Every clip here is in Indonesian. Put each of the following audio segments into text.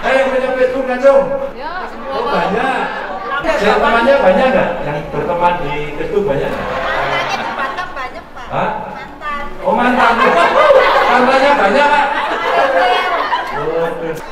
punya Facebook langsung? Ya, Oh banyak. Yang temannya banyak nggak? Yang berteman di Facebook banyak nggak? Mantannya di Batam banyak, Pak. Hah? Mantan. Oh mantan. Mantannya banyak Pak. Waduh.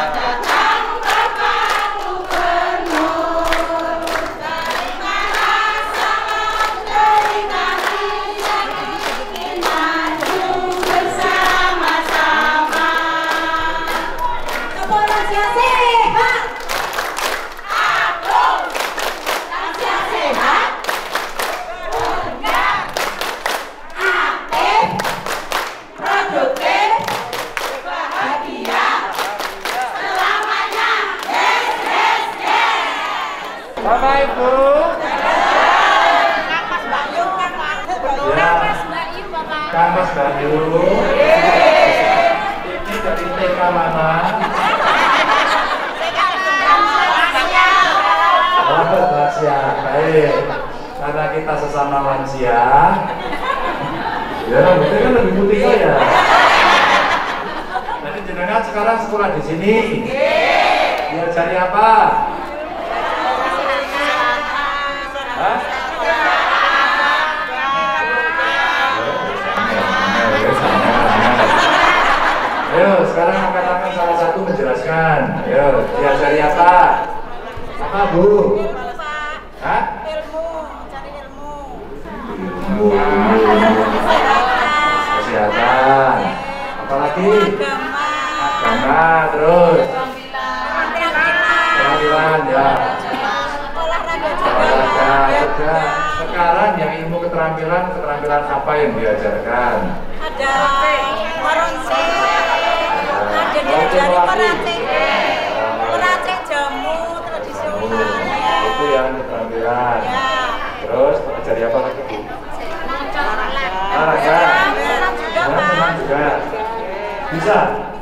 Bapak Ibu. Mas Bayu, kan Pak. Ya. Mas Bayu, Bapak. Kang Mas Bayu. Ini dari TK mana? Oh, lansia. Baik. Karena kita sesama lansia. Ya, rambutnya kan lebih putih saya. Jadi jenengan sekarang sekolah di sini. Diajari apa? Hah? Ayo, sekarang angkat tangan salah satu menjelaskan. Ayo, diajari apa? Apa Bu? Hah? Ilmu, cari ilmu. Ilmu. Kesehatan. Apalagi? Agama, terus keterampilan ya. Olahraga juga. Sekarang yang ilmu keterampilan apa yang diajarkan? Ada meracik, ada diajari meracik jamu tradisional ya. Itu yang keterampilan. Ya. Terus ajari apa lagi Bu? Olahraga. Senam juga, Pak. Senam juga. Bisa?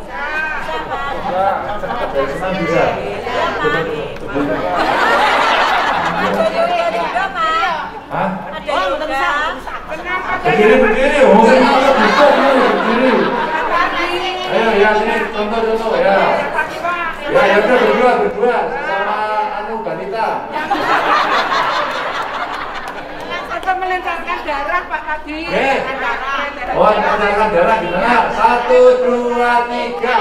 Dari senam bisa? Ada juga, Pak. Hah? Ada yoga. Berdiri, oh saya bisa berdiri. Ayo ya sini contoh ya. Ya udah berdua sama Banita. Atau melentarkan darah Pak Kadi. Oh melentarkan darah gimana? 1, 2, 3.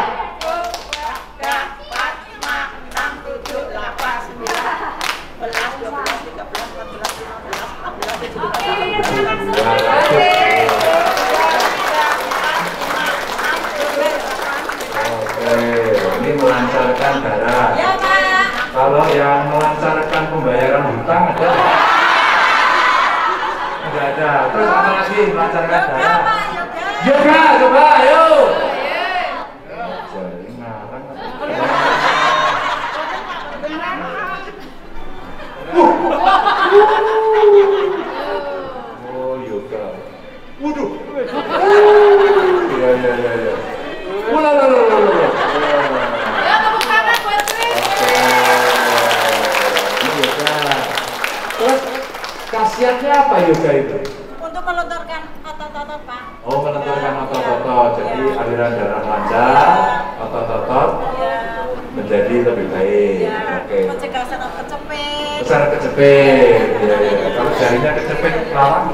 Ini melancarkan darah. Ya, Pak. Kalau yang melancarkan pembayaran hutang ada? Tidak ada. Terus apa lagi melancarkan darah? Yoga, coba, ayo. Jadi ngarang. Oh, yoga. Waduh. Iya. Ulah. Ya, tepuk tangan buat Sri. Terus khasiatnya apa yoga itu? Untuk melontarkan otot-otot, Pak. Oh, melenturkan otot-otot. Jadi aliran darah lancar, otot-otot menjadi lebih baik. Oke. Mencegah saraf kecepit. Saraf kecepit. Iya. Kalau jarinya kecepit larang.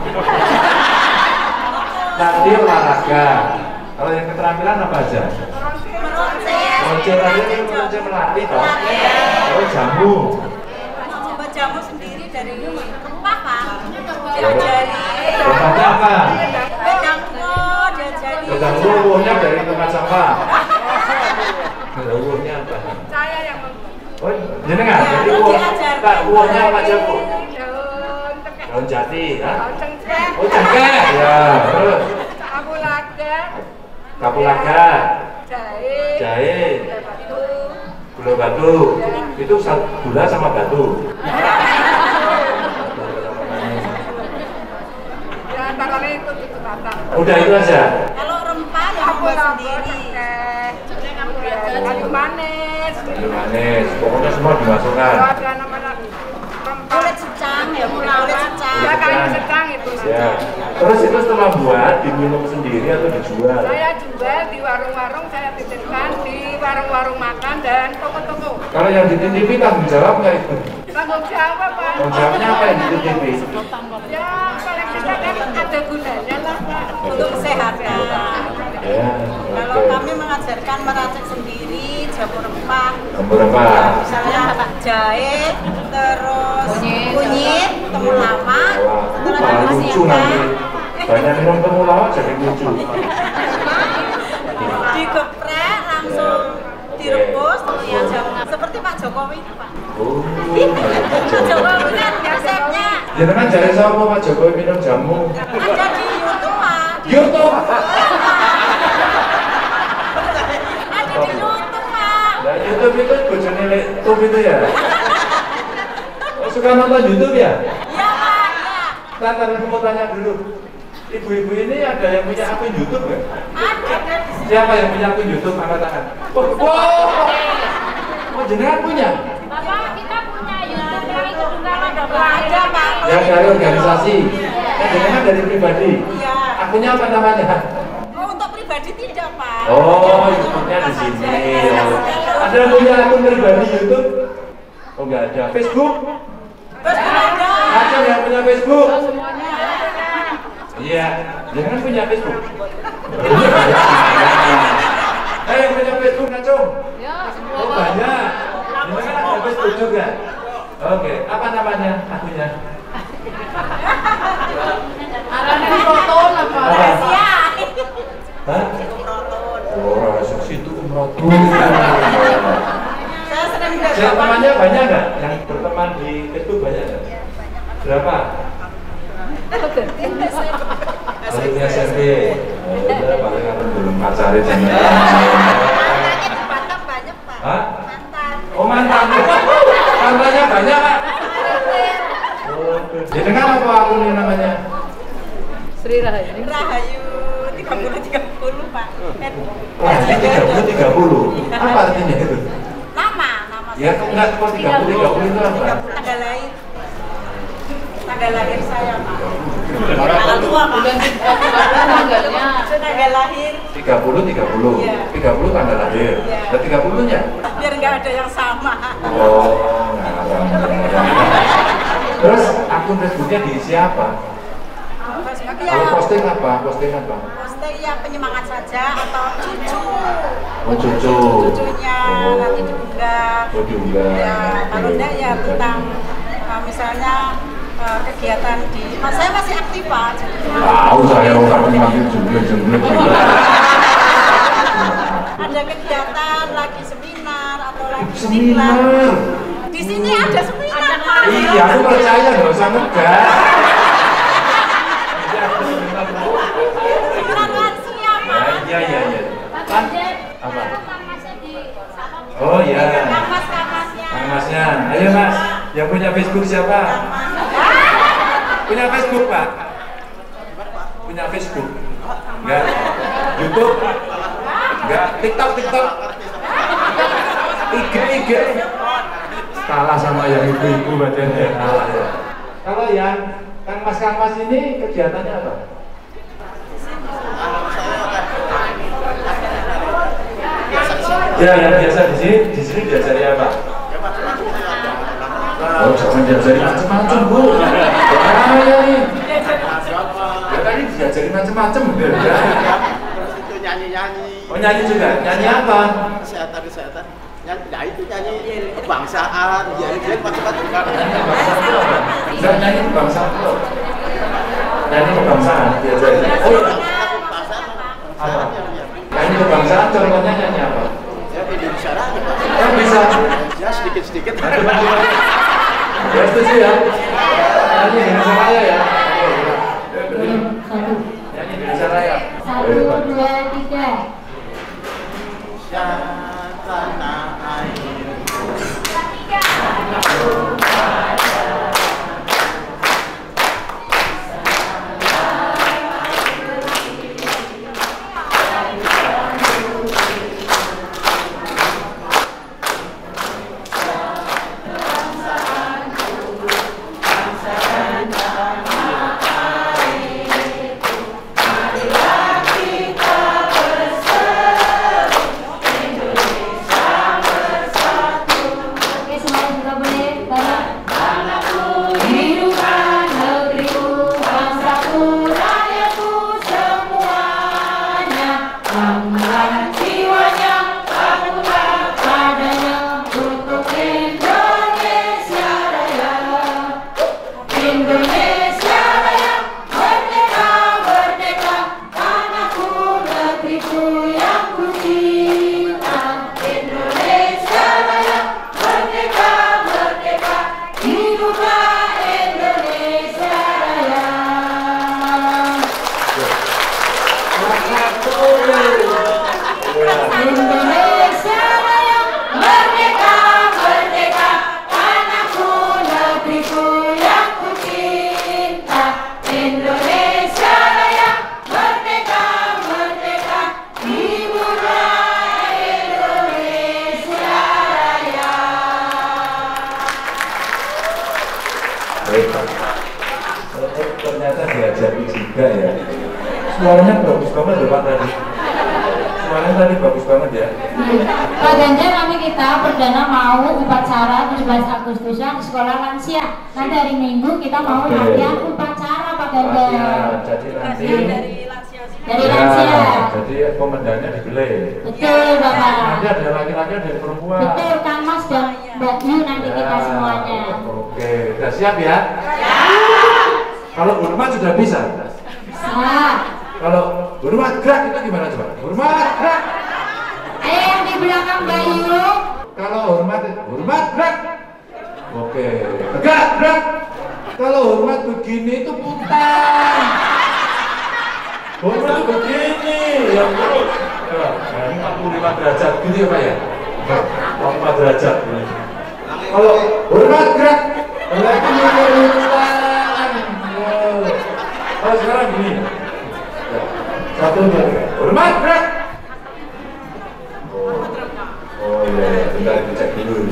Nanti olahraga. Kalau yang keterampilan apa aja? Meluncur aja kan meluncur melatih toh. Oh jamu. Membuat jamu sendiri dari rempah, Pak. Diajari. Rempahnya apa? Wedang uwo, diajari. Wedang uwonya dari tempat sampah. Wedang uwonya apa? Saya yang membuat. Oh jenengan. Jadi uwonya apa aja Bu? Daun tekek, Daun jati, ya? daun cengkeh, Oh cengkeh. Ya. Terus kapulaga, kapulaga, jahe, batu, gula batu. Itu gula sama batu. ya antaranya itu batang. Udah itu aja. Kalau rempah ya membuat Kapulaga, sendiri. cengkeh, kayu manis, Kayu manis. Pokoknya semua dimasukkan. ada nama rempah. Kulit secang ya, kulit secang. Ya kayu secang itu. Ya. Terus itu setelah buat, diminum sendiri atau dijual? Saya jual di warung-warung, saya titipkan di warung-warung makan dan toko-toko. Kalau yang dititipi tanggung jawab nggak itu? Tanggung jawab, Pak. Tanggung jawabnya apa yang dititipi? Ya, paling tidak kan ada gunanya lah, Pak. Untuk kesehatan. Ya, Kalau oke. kami mengajarkan meracik sendiri jamu rempah. Jamu rempah. Ya, misalnya jahe, terus kunyit, temulawak. Setelah Malah lucu nanti. dibersihkan, Banyak minum temulawak jadi lucu. digeprek langsung direbus, ya jamu. Seperti Pak Jokowi, Pak. Oh, Pak Jokowi kan resepnya jangan cari sama Pak Jokowi minum jamu. ada di YouTube, Pak. YouTube. Ada di YouTube, Pak. Nah, YouTube itu bojone YouTube itu ya. Oh, suka nonton YouTube ya? Iya, Pak. Ya. Ntar aku mau tanya dulu. Ibu-ibu ini ada yang punya akun YouTube nggak? Ada di sini. Siapa yang punya akun YouTube? Angkat tangan. Oh, wow. Oh, jenengan punya? Bapak, kita punya YouTube yang itu juga ada. Ada, Pak. Ya dari organisasi. Ya, jenengan dari pribadi. Iya. Akunnya apa namanya? Oh, untuk pribadi tidak, Pak. Oh, YouTube-nya di sini. Oh. Ada yang punya akun pribadi YouTube? Oh, nggak ada. Facebook? Terus ada. Ada yang punya Facebook? Iya, jangan punya Facebook. Yang punya Facebook Ngacung? Oh banyak. Jangan ada Facebook juga. Oke, apa namanya akunnya? Arahnya proton apa? Rahasia. Hah? Proton. Oh, rahasia itu umrotu. Saya sering Yang temannya banyak nggak? Yang berteman di Facebook banyak nggak? Berapa? Alumni SMP. Oh, udah paling aku belum pacarin sama. Mantannya di Batam banyak, Pak. Hah? Mantan. Oh mantan. Mantannya banyak Pak. Oh, jadi kan apa akunnya namanya? Sri Rahayu. Rahayu 30-30, Pak. Wah, 30-30. Apa artinya itu? Nama Ya enggak, kok 30-30 itu apa? tanggal lahir. Tanggal lahir saya, Pak. Tanggal tua, Pak. Tanggalnya. Tanggal lahir 30-30. Iya. 30 tanggal lahir. Iya. Dan 30-nya? biar nggak ada yang sama. Oh, ngarang. Terus akun Facebooknya diisi apa? Facebook Kalau ya posting apa? Posting apa? posting ya penyemangat saja atau cucu. Oh, cucu. Cucunya Oh. nanti diunggah. Oh, diunggah. Ya, kalau Oke. enggak ya tentang misalnya kegiatan di saya masih aktif, Pak. Tahu saya orang makin jumlah-jumlah juga. Ada kegiatan lagi seminar atau lagi Seminar. diklat. Di sini ada seminar, Pak. Iya, aku percaya nggak usah ngegas. Seminar lansia, Pak. Iya. Kan? Apa? Masih di sana. Oh ya. Kamas-kamasnya. Kang Masnya, ayo Mas, yang punya Facebook siapa? Punya Facebook Pak? Punya Facebook? Enggak? YouTube? Enggak? TikTok? IG? Kalah sama yang ibu-ibu badannya. Kalah ya. Kalau yang Kang Mas ini kegiatannya apa? Ya, yang biasa di sini diajari apa? Oh, jangan diajari macam-macam, Bu. Bahaya nih. Ya tadi diajari macam-macam, ya. Terus itu nyanyi-nyanyi. Oh, nyanyi juga. Nyanyi apa? Kesehatan. Ya itu nyanyi kebangsaan, ya macam-macam. Enggak nyanyi kebangsaan loh. Nyanyi kebangsaan diajari. Oh, apa? Nyanyi kebangsaan contohnya nyanyi apa? Ya Indonesia aja, Pak. Oh, bisa. Ya sedikit-sedikit. Ya setuju ya. Nyanyi Indonesia Raya ya. Nyanyi Indonesia Raya. 1, 2, 3. Ya tanah air. Enggak ya? Suaranya bagus banget loh Pak tadi. Suaranya tadi bagus banget ya. Pak Ganjar, nanti kita perdana mau upacara 17 Agustusan di sekolah lansia. Nanti hari Minggu kita mau latihan upacara Pak Ganjar. Jadi nanti Dari lansia. Jadi komandannya dipilih. Betul Bapak. Nanti ada laki-laki dan perempuan. Betul, Kang Mas dan Mbak Yu nanti kita semuanya. Oke, udah siap ya? Kalau hormat sudah bisa. Kalau hormat gerak itu gimana coba? Hormat gerak. Yang di belakang Mbak Yu. Kalau hormat gerak. Oke, tegak gerak. Kalau hormat begini itu putar. Hormat begini, yang terus. Nah, ini 45 derajat gini ya Pak ya? 45 derajat. Kalau hormat gerak, lagi putar. Kalau sekarang gini. Satu dua tiga. Hormat gerak. Oh iya, bentar dicek dulu.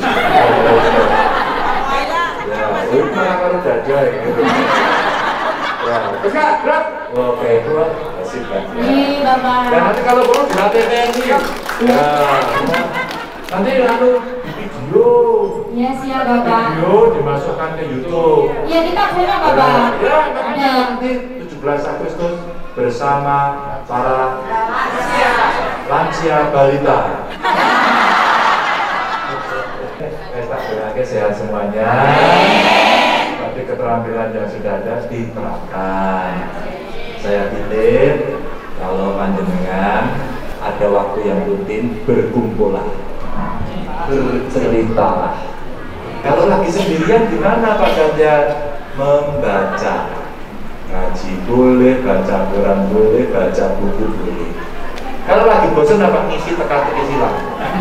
Ya, hormat kalau dada gitu. Ya, tegak gerak. Oke, itu asik kan. Nih Bapak. Dan nanti kalau perlu dilatih TNI. Ya, nanti lalu video. Iya siap Bapak. Video dimasukkan ke YouTube. Iya kita punya Bapak. Ya, Ada. nanti 17 Agustus bersama para lansia balita. Sehat semuanya. Tapi keterampilan yang sudah ada diterapkan. Saya titip kalau panjenengan ada waktu yang rutin berkumpullah, berceritalah. Kalau lagi sendirian gimana Pak Ganjar? Membaca. Ngaji boleh, baca Quran boleh, baca buku boleh. Kalau lagi bosan apa ngisi teka-teki silang.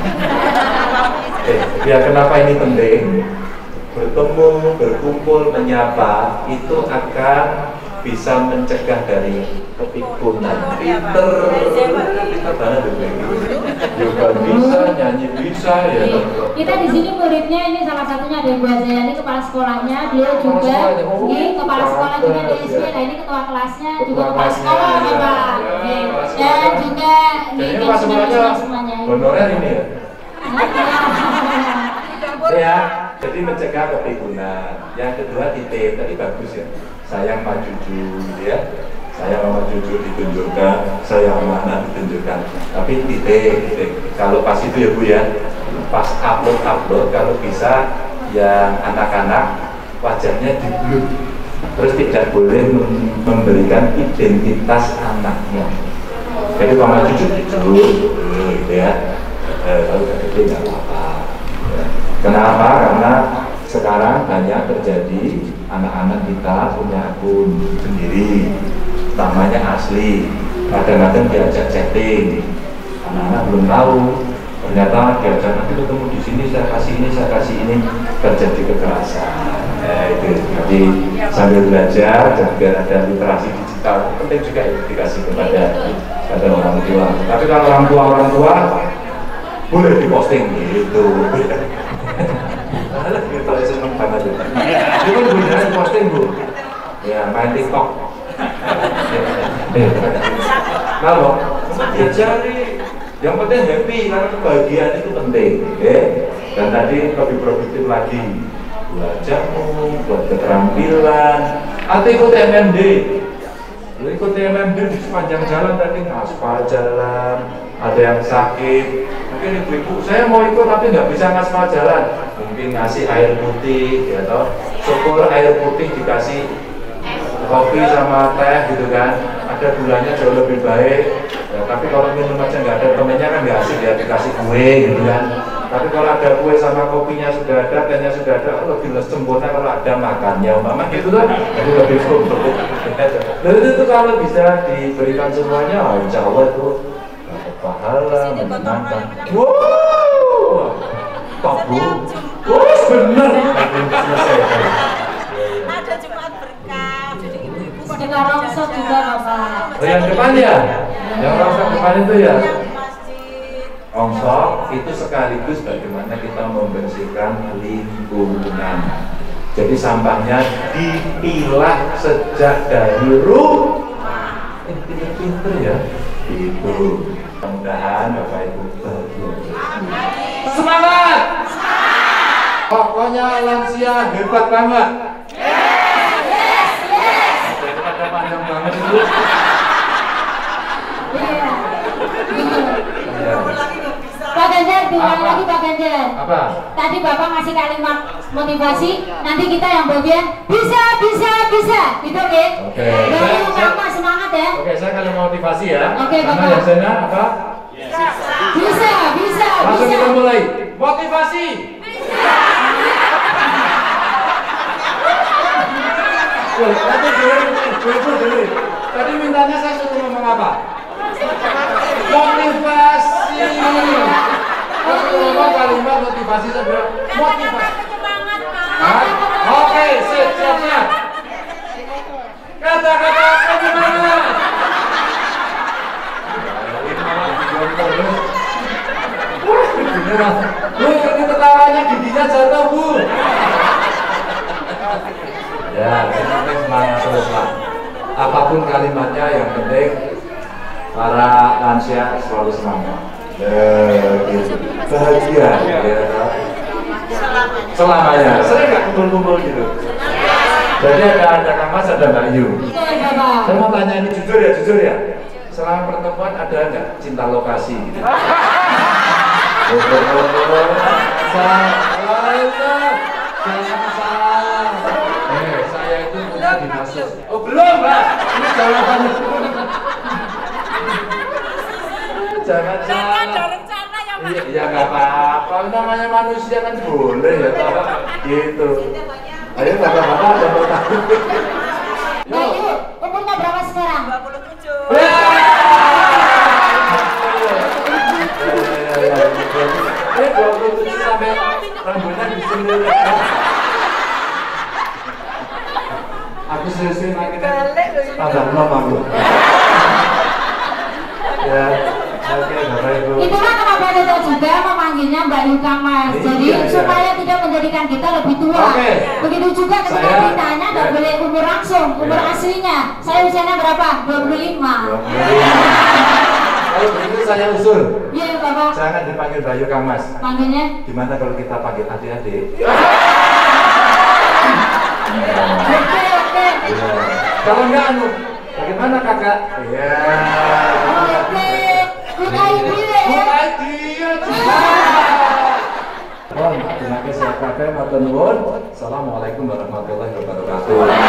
Ya kenapa ini penting? Bertemu, berkumpul, menyapa itu akan bisa mencegah dari kepikunan. Pinter banget yoga bisa, nyanyi bisa ya. Kita di sini muridnya ini salah satunya ada Bu Zayani kepala sekolahnya, dia juga ini kepala sekolah juga di SD. Nah ini ketua kelasnya juga kepala sekolah Bapak. Dan juga ini semuanya. Honorer ini ya. Ya, jadi mencegah kepikunan. Yang kedua titip, tadi bagus ya. Sayang Pak Cucu ya. Saya sama Cucu ditunjukkan, saya sama anak ditunjukkan. Tapi titik. Kalau pas itu ya Bu ya, pas upload kalau bisa yang anak-anak wajahnya di blur. Terus tidak boleh memberikan identitas anaknya. Jadi sama Cucu gitu ya. Kalau gede nggak apa-apa. Kenapa? Karena sekarang banyak terjadi anak-anak kita punya akun sendiri, namanya asli. Kadang-kadang diajak chatting, anak-anak belum tahu. Ternyata diajak nanti ketemu di sini, saya kasih ini, terjadi kekerasan. Itu. Jadi sambil belajar dan biar ada literasi digital, penting juga itu dikasih kepada orang tua. Tapi kalau orang tua boleh diposting gitu. Kita seneng banget itu. Itu kan beneran posting Bu. Ya main TikTok. Kalau diajari, yang penting happy karena kebahagiaan itu penting. Dan tadi lebih produktif lagi. Belajarmu, buat keterampilan. Atau ikut MMD. Lu ikut MMD di sepanjang jalan tadi ngaspal jalan. Ada yang sakit, mungkin ibu-ibu saya mau ikut tapi nggak bisa ngaspal jalan, mungkin ngasih air putih ya toh, syukur air putih dikasih kopi sama teh gitu kan, ada gulanya jauh lebih baik ya, tapi kalau minum aja nggak ada temennya kan nggak asik ya, dikasih kue gitu kan, tapi kalau ada kue sama kopinya sudah ada, tehnya sudah ada, lebih sempurna kalau ada makannya mama gitu tuh, jadi lebih produktif. Dan itu kalau bisa diberikan semuanya, insya Allah itu pahala menyenangkan. Wow, top Bu. Wow, bener. Selesai. Ada Jumat berkah, jadi ibu-ibu Sedekah rongsok juga Bapak. Yang depan ya, yang rongsok depan itu ya. yang di masjid. Rongsok itu sekaligus bagaimana kita membersihkan lingkungan. Jadi sampahnya dipilah sejak dari rumah. pinter-pinter ya. Itu. Mudah-mudahan Bapak Ibu bahagia. Semangat! Pokoknya lansia hebat banget. Yes. Ada panjang banget itu. Iya. Ya. Pak Ganjar, diulang lagi Pak Ganjar. Apa? Tadi Bapak ngasih kalimat motivasi, nanti kita yang bagian bisa, gitu kan? Oke. Baru kamu semangat ya. Oke, saya kalian motivasi ya. Oke, Karena Bapak. biasanya apa? Bisa. Langsung kita mulai. Motivasi. Loh, tadi dulu. Tadi mintanya saya suruh ngomong apa? Motivasi. Ngomong kalimat motivasi saya bilang motivasi. Penyemangat, Pak. Hah? Oke, siap. Kata-kata penyemangat. Bu, ini ketawanya giginya jatuh, Bu. Ya, yang penting semangat terus lah. Apapun kalimatnya, yang penting para lansia selalu semangat. Gitu. Bahagia, ya. Selamanya. Sering nggak kumpul-kumpul gitu? Jadi ada Kang Mas, ada Mbak Yu. Saya mau tanya ini jujur ya. Selama pertemuan ada nggak cinta lokasi gitu? Saya itu punya dimaksud. Oh belum, Mbak. Ini jawabannya. Jangan salah. Ada rencana ya, Pak. Iya nggak apa-apa. Namanya manusia kan boleh ya, Pak. Gitu. Ayo bapak-bapak ada mau tahu. Mbak Yu, umurnya berapa sekarang? 27. Ini 27 sampai rambutnya di sini. Aku seriusin lagi. Tambah nom aku. Ya, oke Bapak Ibu. Itulah kenapa kita juga memanggilnya Mbak Yu Kang Mas. Jadi Iya. supaya tidak menjadikan kita lebih tua. Oke. Begitu juga ketika Saya- ditanya nggak ya. boleh umur langsung, umur Ya. aslinya. Saya usianya berapa? 25. Kalau begitu saya usul. Iya Bapak. Jangan dipanggil Bayu Kang Mas. Panggilnya Gimana kalau kita panggil adik-adik? oke. Iya. Kalau enggak bagaimana kakak? Iya. Oke. Bukai diri ya. Mulai dia. Terima kasih kabeh matur nuwun. Assalamualaikum warahmatullahi wabarakatuh.